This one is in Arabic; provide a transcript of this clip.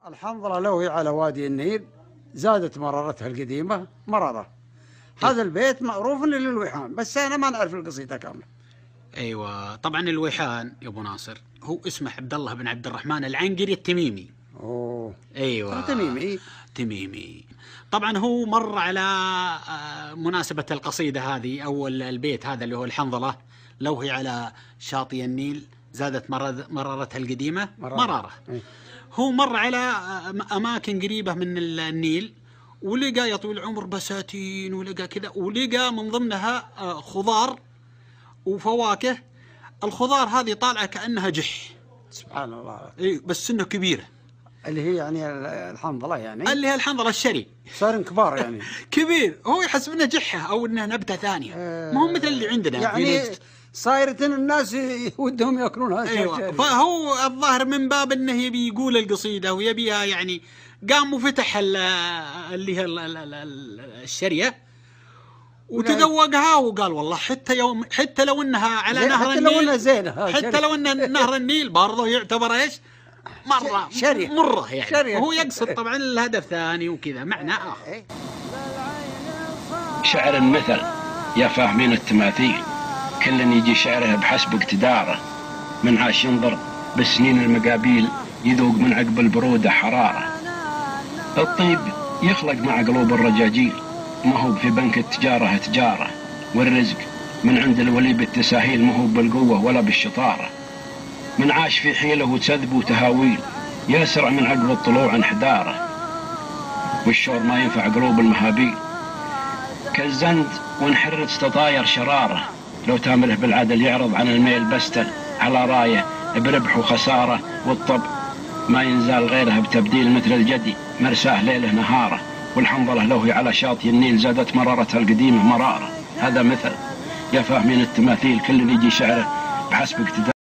الحنظلة لو هي على وادي النيل زادت مرارتها القديمة مرارة. هذا البيت معروف للويحان، بس أنا ما نعرف القصيدة كاملة. ايوه طبعا الويحان يا ابو ناصر هو اسمه عبد الله بن عبد الرحمن العنقري التميمي. اوه ايوه تميمي. تميمي. طبعا هو مر على مناسبة القصيدة هذه او البيت هذا اللي هو الحنظلة لو هي على شاطئ النيل زادت مرارتها القديمة مرارة. هو مر على اماكن قريبة من النيل ولقى يا طويل العمر بساتين ولقى كذا، ولقى من ضمنها خضار وفواكه. الخضار هذه طالعة كأنها جح. سبحان الله. اي بس سنه كبيرة. اللي هي يعني الحنظلة، يعني اللي هي الحنظلة الشري صار كبار يعني. كبير، هو يحسب انه جحة او انه نبتة ثانية. ما هو مثل اللي عندنا يعني صايرة الناس ودهم ياكلونها. ايوه فهو الظاهر من باب انه يبي يقول القصيدة ويبيها، يعني قام وفتح اللي هي الشرية وتذوقها وقال والله حتى لو انها على نهر النيل، حتى لو انها زينه، حتى لو ان نهر النيل برضه يعتبر ايش؟ مرة شرية مرة يعني شرية. وهو يقصد طبعا الهدف ثاني وكذا معنى آخر. شعر المثل يا فاهمين التماثيل، كل يجي شعره بحسب اقتداره، من عاش ينظر بسنين المقابيل يذوق من عقب البرودة حرارة. الطيب يخلق مع قلوب الرجاجيل، ما هو في بنك التجارة تجارة، والرزق من عند الولي بالتساهيل ما هو بالقوة ولا بالشطارة. من عاش في حيله وتذب وتهاويل يسرع من عقب الطلوع انحداره، والشور ما ينفع قلوب المهابيل، كالزند وانحرت تطاير شراره، لو تامله بالعدل يعرض عن الميل بستل على رايه بربح وخساره، والطب ما ينزال غيرها بتبديل مثل الجدي مرساه ليله نهاره. والحنظله لو هي على شاطئ النيل زادت مرارتها القديمه مراره. هذا مثل يا فاهمين التماثيل، كل يجي شعره بحسب اقتدار.